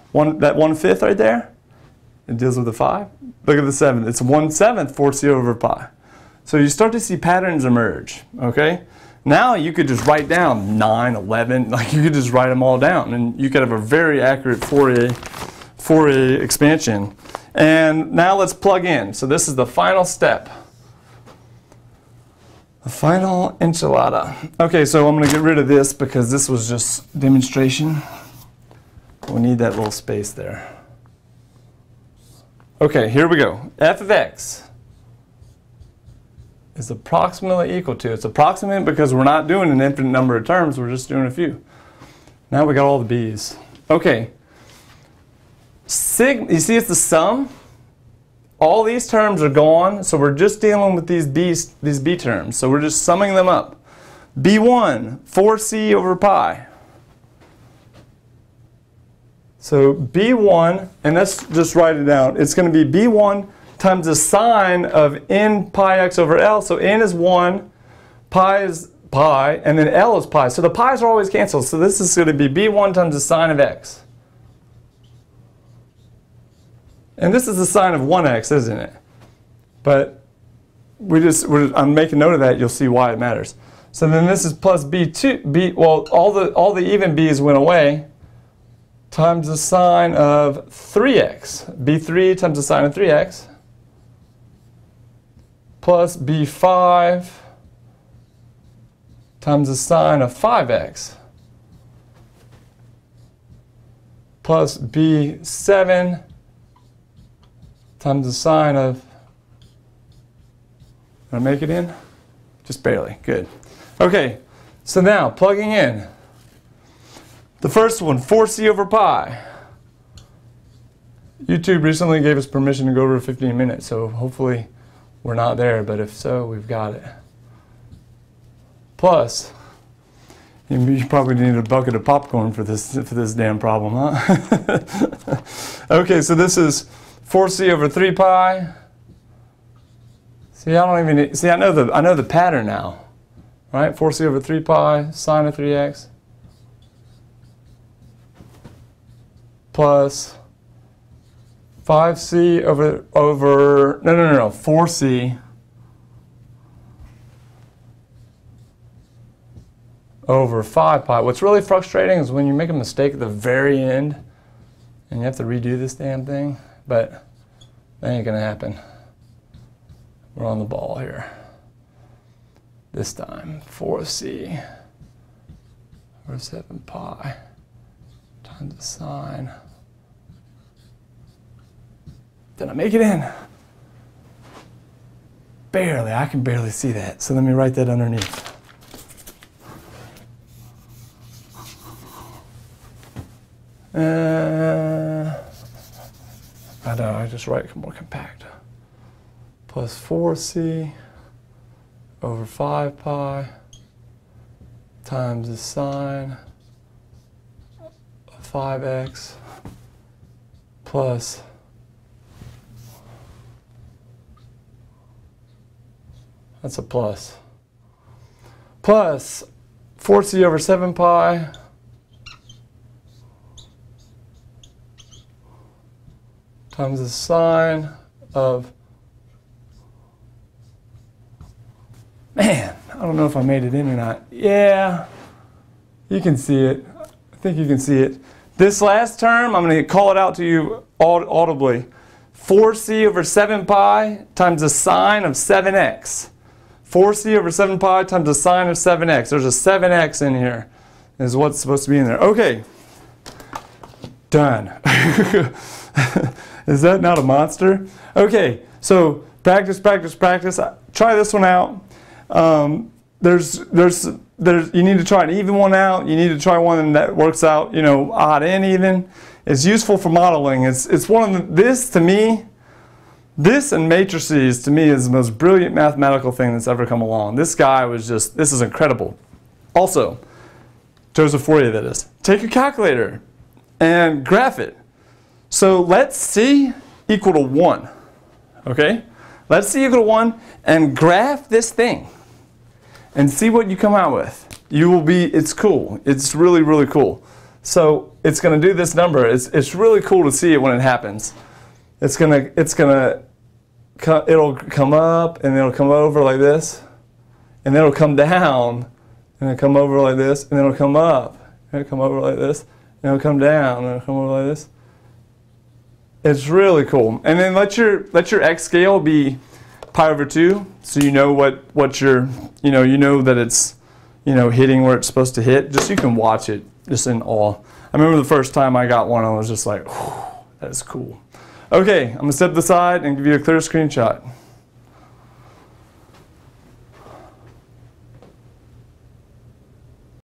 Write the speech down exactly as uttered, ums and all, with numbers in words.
One, that one-fifth right there, it deals with the five. Look at the seventh. It's one-seventh four c over pi. So you start to see patterns emerge, okay? Now you could just write down nine, eleven, like you could just write them all down, and you could have a very accurate Fourier, Fourier expansion. And now let's plug in. So this is the final step. The final enchilada. Okay, so I'm going to get rid of this because this was just demonstration. We need that little space there. Okay, here we go. F of x is approximately equal to, it's approximate because we're not doing an infinite number of terms, we're just doing a few. Now we got all the b's. Okay. Sig, you see it's the sum? All these terms are gone, so we're just dealing with these b, these b terms. So we're just summing them up. b one, four c over pi. So b one, and let's just write it down. It's going to be b one times the sine of n pi x over L. So n is one, pi is pi, and then L is pi. So the pi's are always canceled. So this is going to be b one times the sine of x. And this is the sine of one x, isn't it? But we just, we're, I'm making note of that. You'll see why it matters. So then this is plus b two. B, well, all the, all the even b's went away, times the sine of three x. b three times the sine of three x. Plus b five times the sine of five x. Plus b seven times the sine of, did I make it in? Just barely, good. Okay, so now plugging in. The first one, four c over pi. YouTube recently gave us permission to go over fifteen minutes, so hopefully we're not there, but if so, we've got it. Plus, you probably need a bucket of popcorn for this, for this damn problem, huh? Okay, so this is four c over three pi. See, I don't even need, see, I know the I know the pattern now, right? four c over three pi sine of three x plus five c over over no no no no four c over five pi. What's really frustrating is when you make a mistake at the very end and you have to redo this damn thing. But that ain't gonna happen. We're on the ball here. This time, four c over seven pi times the sine. Did I make it in? Barely, I can barely see that. So let me write that underneath. Uh, I know, I just write it more compact. Plus four c over five pi times the sine of five x plus that's a plus. Plus four c over seven pi times the sine of, man, I don't know if I made it in or not. Yeah, you can see it. I think you can see it. This last term, I'm going to call it out to you audibly. four c over seven pi times the sine of seven x. four c over seven pi times the sine of seven x. There's a seven x in here, is what's supposed to be in there. Okay, done. Is that not a monster? Okay, so practice, practice, practice. Try this one out. Um, there's, there's, there's, you need to try an even one out. You need to try one that works out, you know, odd and even. It's useful for modeling. It's, it's one of the, this to me, this and matrices to me is the most brilliant mathematical thing that's ever come along. This guy was just, this is incredible. Also, Joseph Fourier that is. Take your calculator and graph it. So let's C equal to one, okay? Let's C equal to one and graph this thing and see what you come out with. You will be, it's cool. It's really, really cool. So it's going to do this number. It's, it's really cool to see it when it happens. It's going to, it's going to, it'll come up and it'll come over like this, and then it'll come down and it'll come over like this, and then it'll come up and it'll come over like this, and it'll come down and it'll come over like this. It's really cool. And then let your, let your x scale be pi over two, so you know what, what you're, you know, you know that it's, you know, hitting where it's supposed to hit, just so you can watch it just in awe. I remember the first time I got one, I was just like, that is cool. Okay, I'm going to step aside and give you a clear screenshot.